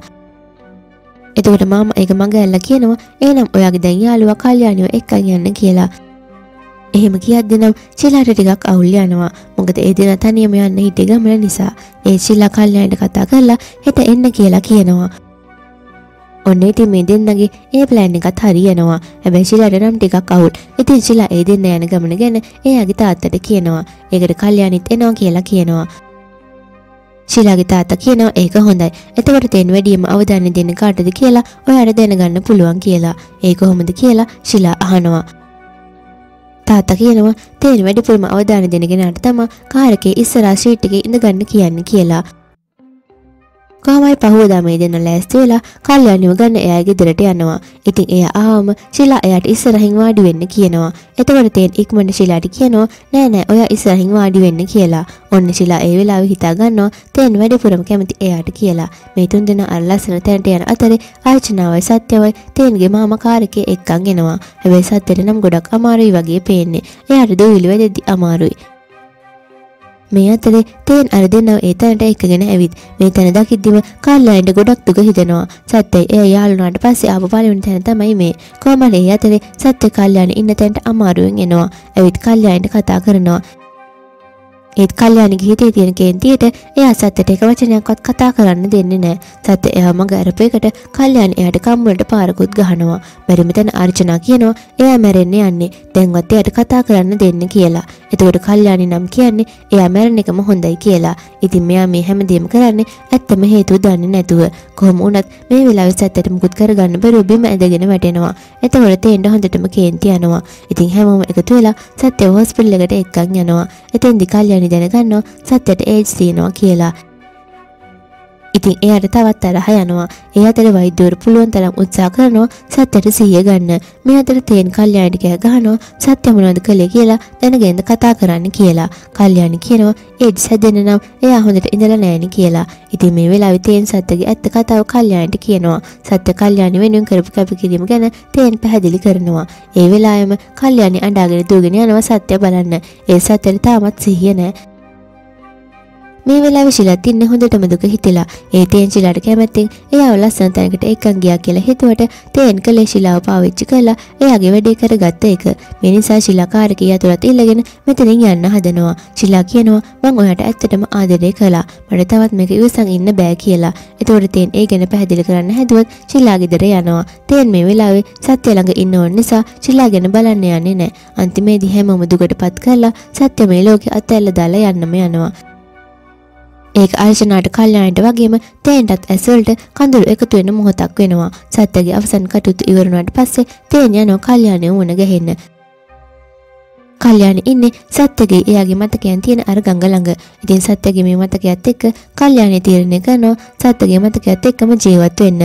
එතකොට මාමා ඒක මඟ ඇල්ලලා කියනවා එහෙනම් ඔයාගේ දැන් යාළුවා කල්යාණිව එක්කන් යන්න කියලා. එහෙම කියද්දි නම් ශිලාට ටිකක් අවුල් යනවා. මොකද ඒ දෙන්න තනියම යන්න හිටිය ගමන නිසා. ඒ ශිලා කල්යාණිට කතා කරලා හෙට එන්න කියලා කියනවා. ඔන්න ඉතින් මේ දෙන්නගේ ඒ ප්ලෑන් එකත් හරියනවා. හැබැයි ශිලාට නම් ටිකක් අවුල්. ඉතින් ශිලා ඒ දෙන්න යන ගමන ගැන එයාගේ තාත්තට කියනවා. ඒකට කල්යාණිත් එනවා කියලා කියනවා. ශිලාගේ තාත්තා කියනවා ඒක හොඳයි. එතකොට තෙන් වැඩියම අවධානය දෙන්න කාටද කියලා ඔයාට දැනගන්න පුළුවන් කියලා. ඒ කොහොමද කියලා ශිලා අහනවා. තාත්තා කියනවා තෙන් වැඩිපුරම අවධානය දෙන කෙනාට තමයි කාර් එකේ ඉස්සරහා සීට් එකේ ඉඳගන්න කියන්නේ කියලා. කොහොමයි පහුවදා මේ දෙන්න ලෑස්ති වෙලා කල්යාණිව ගන්න එයාගේ ගෙදරට යනවා. ඉතින් එයා ආවම ශිලා එයාට ඉස්සරහින් වාඩි වෙන්න කියනවා. එතකොට තේන් ඉක්මනට ශිලාට කියනවා නෑ නෑ ඔයා ඉස්සරහින් වාඩි වෙන්න කියලා. ඔන්න ශිලා ඒ වෙලාවේ හිතා ගන්නවා තේන් වැඩිපුරම කැමති එයාට කියලා. මේ තුන් දෙනා අර ලස්සන තැනට යන අතරේ අර්චනාවයි සත්‍යවයි තේන්ගේ මාමා කාර් එකේ එක්කන් එනවා. හැබැයි සත්‍යට නම් ගොඩක් අමාරුයි වගේ පේන්නේ. එයාට දුවිලි වෙද්දි අමාරුයි. මේ අතරේ තේන් අර දෙන්නව ඒ තැනට එක්කගෙන ඇවිත් මේ තැන දකිද්දිම කල්යාණිට ගොඩක් දුක හිතෙනවා. සත්‍යයි එයා යාළුනාට පස්සේ ආපු පළවෙනි තැන තමයි මේ. කොහමද ඒ අතරේ සත්‍ය කල්යාණි ඉන්න තැනට අමාරුවෙන් එනවා. ඇවිත් කල්යාණිට කතා කරනවා. ඒත් කල්යාණිගේ හිතේ තියෙන කේන්තියට එයා සත්‍යට එක වචනයක්වත් කතා කරන්න දෙන්නේ නැහැ. සත්‍ය එයා මඟ අරපු එකට කල්යාණි එයාට කම්මුලට පාරකුත් ගහනවා. බැරි මෙතන අර්චනා කියනවා එයා මැරෙන්න යන්නේ. දැන්වත් එයාට කතා කරන්න දෙන්න කියලා. එතකොට කල්යාණි නම් කියන්නේ එයා මැරෙන එකම හොඳයි කියලා. ඉතින් මෙයා මේ හැමදේම කරන්නේ ඇත්තම හේතුව දන්නේ නැතුව. කොහොම වුණත් මේ වෙලාවේ සත්‍යට මුකුත් කරගන්න බැරුව බිම ඇදගෙන වැටෙනවා. එතකොට තේන්න හොඳටම කේන්ති යනවා. ඉතින් හැමෝම එකතු වෙලා සත්‍ය හොස්පිටල් එකට එක්කන් යනවා. එතෙන්දි කල්යාණි දැනගන්නවා සත්‍යට ඒඩ්ස් තියෙනවා කියලා. ඉතින් එයාට තවත් තරහ යනවා. ඒ අතර වෛද්‍යවරු පුළුවන් තරම් උත්සාහ කරනවා සත්‍යට සිහිය ගන්න. මේ අතර තේන් කල්යාණිට කෑ ගහනවා සත්‍ය මොනවද කළේ කියලා දැනගෙනද කතා කරන්න කියලා. කල්යාණි කියනවා ඒඩ්ස් හැදෙන්න නම් එයා හොඳට ඉඳලා නැහෙනි කියලා. ඉතින් මේ වෙලාවේ තේන් සත්‍යගේ ඇත්ත කතාව කල්යාණිට කියනවා. සත්‍ය කල්යාණි වෙනුවෙන් කරපු කැපකිරීම ගැන තේන් පැහැදිලි කරනවා. ඒ වෙලාවෙම කල්යාණි අඬාගෙන දුවගෙන යනවා සත්‍ය බලන්න. ඒ සත්‍යට තාමත් සිහිය නැහැ. මේ වෙලාවේ ශිලත් ඉන්නේ හොඳටම දුක හිතලා. ඒ තේන් ශිලාට කැමැත්තෙන් එයාව ලස්සන තැනකට එක්කන් ගියා කියලා හිතුවට තේන් කලේ ශිලාව පාවිච්චි කරලා එයාගේ වැඩේ කරගත්ත එක. මේ නිසා ශිලා කාර්කී යතුරත් ඉල්ලගෙන මෙතනින් යන්න හදනවා. ශිලා කියනවා මං ඔයාට ඇත්තටම ආදරය කළා. මට තවත් මේක ඉවසන් ඉන්න බෑ කියලා. ඒතකොට තේන් ඒ ගැන පැහැදිලි කරන්න හැදුවත් ශිලා ගෙදර යනවා. තේන් මේ වෙලාවේ සත්‍ය ළඟ ඉන්න ඕන නිසා ශිලා ගැන බලන්න යන්නේ නැහැ. අන්තිමේදී හැමෝම දුකටපත් කරලා සත්‍ය මේ ලෝකේ අතැල්ල දාලා යන්නම යනවා. ඒක අර්චනාට කල්යාණිට වගේම තේන්ටත් ඇස්වලට කඳුළු එකතු වෙන මොහොතක් වෙනවා. සත්‍යගේ අවසන් කටයුතු ඉවර වුණාට පස්සේ තේන් යනවා කල්යාණිය වුණ ගහෙන්න. කල්යාණි ඉන්නේ සත්‍යගේ එයාගේ මතකයන් තියෙන අර ගඟ ළඟ. ඉතින් සත්‍යගේ මේ මතකයත් එක්ක කල්යාණි තීරණය කරනවා සත්‍යගේ මතකයත් එක්කම ජීවත් වෙන්න.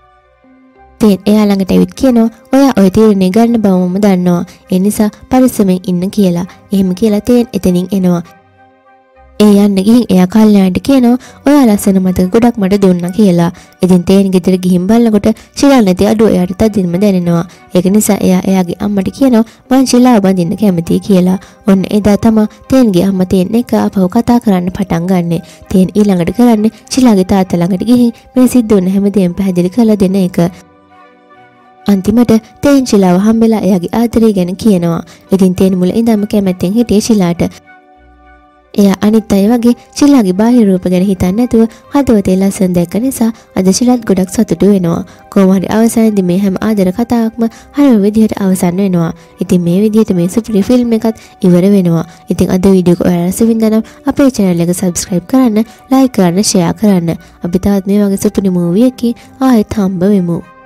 තේන් එයා ළඟට ඇවිත් කියනවා ඔයා ඔය තීරණය ගන්න බව මම දන්නවා. ඒ නිසා පරිස්සමෙන් ඉන්න කියලා. එහෙම කියලා තේන් එතනින් එනවා. ඒ යන්න ගිහින් එයා කල්යාණිට කියනවා ඔයා ලස්සන මතක ගොඩක් මට දුන්නා කියලා. ඉතින් තේන් ගෙදර ගිහින් බලනකොට ශිලා නැති අඩුව එයාට තදින්ම දැනෙනවා. ඒක නිසා එයා එයාගේ අම්මට කියනවා මං ශිලාව බඳින්න කැමතියි කියලා. ඔන්න එදා තමයි තේන්ගේ අම්මා තේන් එක්ක ආපහු කතා කරන්න පටන් ගන්නෙ. තේන් ඊළඟට කරන්නේ ශිලාගේ තාත්තා ළඟට ගිහින් මේ සිද්ධ වුණ හැමදේම පැහැදිලි කරලා දෙන එක. අන්තිමට තේන් ශිලාව හම්බෙලා එයාගේ ආදරය ගැන කියනවා. ඉතින් තේන් මුල ඉඳන්ම කැමැත්තෙන් හිටියේ ශිලාට. එයා අනිත් අය වගේ ශිලාගේ බාහිර රූප ගැන හිතන්නේ නැතුව හදවතේ ලස්සන දැක්ක නිසා අද ශිලාත් ගොඩක් සතුටු වෙනවා. කොහොම හරි අවසානයේදී මේ හැම ආදර කතාවක්ම හරිම විදිහට අවසන් වෙනවා. ඉතින් මේ විදිහට මේ සුපිරි ෆිල්ම් එකත් ඉවර වෙනවා. ඉතින් අද වීඩියෝ එක ඔයාලා රසවින්දා නම් අපේ channel එක subscribe කරන්න, like කරන්න, share කරන්න. අපි තවත් මේ වගේ සුපිරි මූවි එකකින් ආයෙත් හම්බ වෙමු.